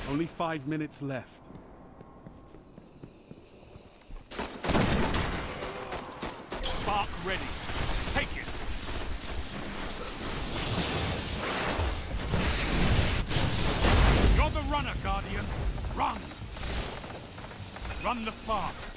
Only 5 minutes left. Spark ready. Take it. You're the runner, Guardian. Run! Run the spark.